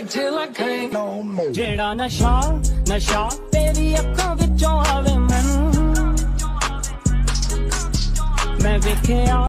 till I can't no more. ਜਿਹੜਾ ਨਸ਼ਾ ਤੇਰੀ ਅੱਖਾਂ ਵਿੱਚੋਂ ਆਵੇ ਮੈਨੂੰ ਮੈਂ ਵੇਖਿਆ